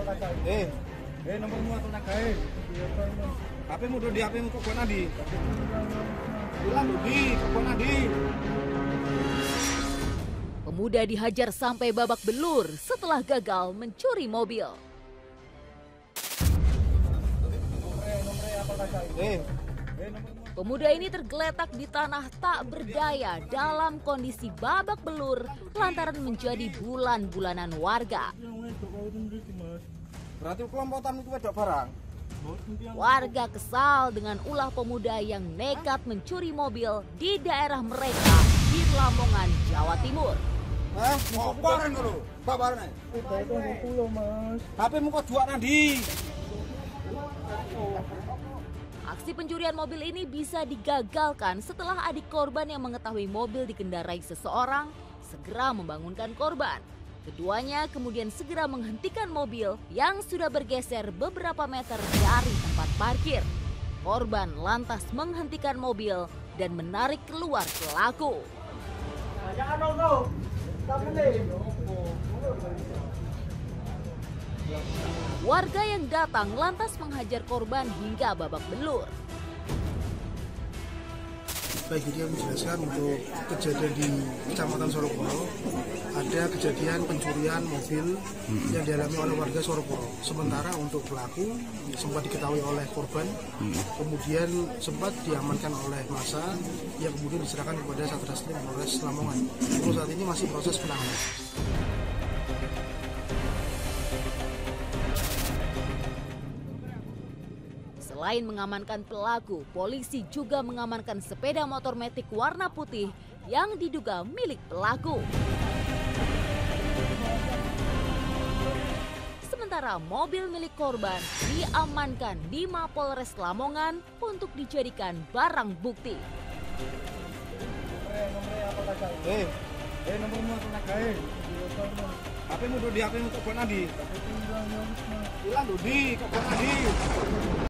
Nomormu atau nagai? HP-mu do di HP-mu kok nadi? Bilang do di kok nadi? Pemuda dihajar sampai babak belur setelah gagal mencuri mobil. Pemuda ini tergeletak di tanah tak berdaya dalam kondisi babak belur lantaran menjadi bulan-bulanan warga. Berarti kelompokan itu wedok barang. Warga kesal dengan ulah pemuda yang nekat mencuri mobil di daerah mereka di Lamongan, Jawa Timur. Ngoporan lho, babarane. Mas. HP-mu kok dua nadi? Aksi pencurian mobil ini bisa digagalkan setelah adik korban yang mengetahui mobil dikendarai seseorang segera membangunkan korban. Keduanya kemudian segera menghentikan mobil yang sudah bergeser beberapa meter dari tempat parkir. Korban lantas menghentikan mobil dan menarik keluar pelaku. Warga yang datang lantas menghajar korban hingga babak belur. Baik, jadi menjelaskan untuk kejadian di Kecamatan Sorokoro, ada kejadian pencurian mobil yang dialami oleh warga Sorokoro. Sementara untuk pelaku sempat diketahui oleh korban, kemudian sempat diamankan oleh massa yang kemudian diserahkan kepada Satreskrim Polres Lamongan. Untuk saat ini masih proses penanganan. Selain mengamankan pelaku, polisi juga mengamankan sepeda motor metik warna putih yang diduga milik pelaku. Sementara mobil milik korban diamankan di Mapolres Lamongan untuk dijadikan barang bukti. Nomormu atau nagai? HP-mu do di HP-mu kok nadi? Bilang do di kok nadi?